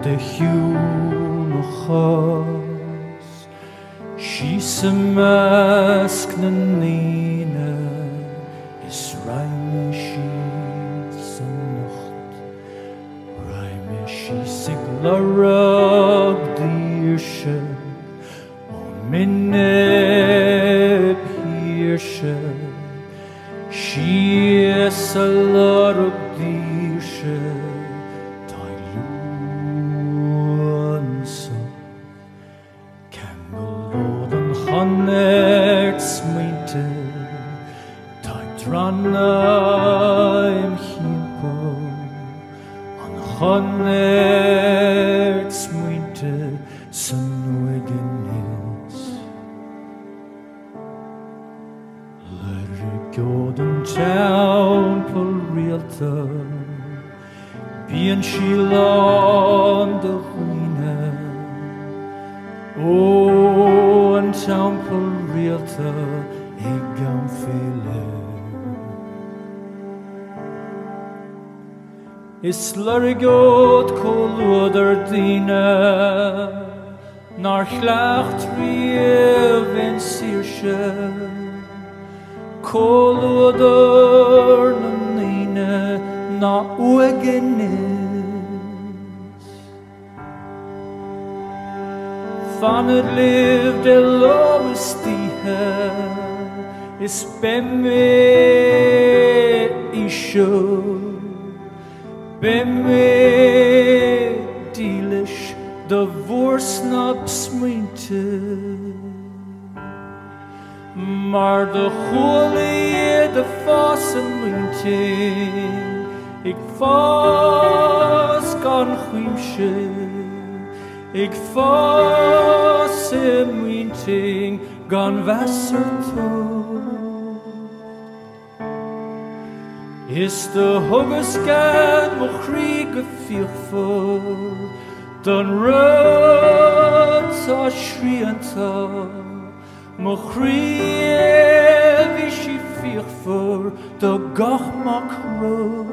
de hiúl na chás, she's a mask na nína, is raime she's a nacht, raime she's a glarag díirse, ó minne píirse, she is a larag díirse, Hanert smuinte, ta'n drannaim himpo, an hanert smuinte san nuigenis. Ler god an town pol realta, bíon sí lan de chuine, an temple realta gan fele. Is larigod colwder dina, nar chlacht rief in Saoirse, colwder na nina na uegenis. Van het liv de lovestihe is bemme isho, bemme dilish de voorsnap sminte, maar de goelie de fasen mwinting, ik fas kan chwimshe. Ik fas mwinting gan wasser toe. Is de huggesgan mo kriege vierfo, dan rut a schrienta, mo kriege vishi vierfo, de gach mak rut.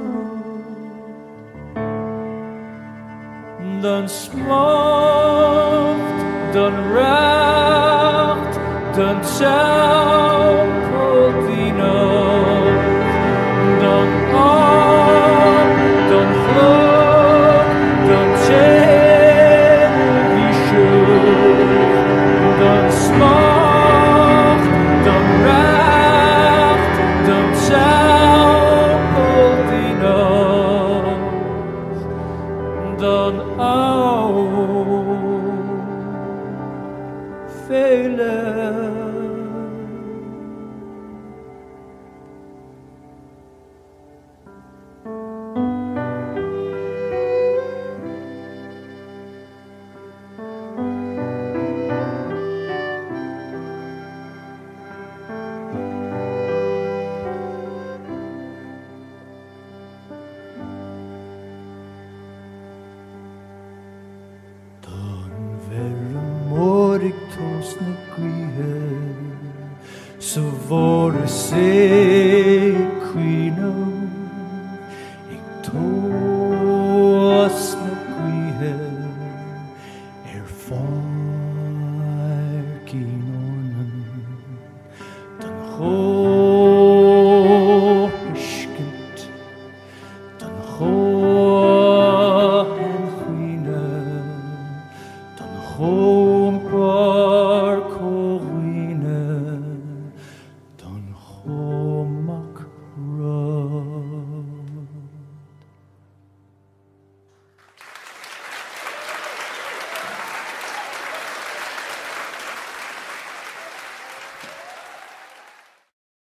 Dan smacht, dan racht, dan tempel die nacht, dan aan, dan glad, dan televisie, dan smacht, dan racht, dan tempel die nacht, dan vele. Ik toos na gwihe, Saoirse queen, ik toos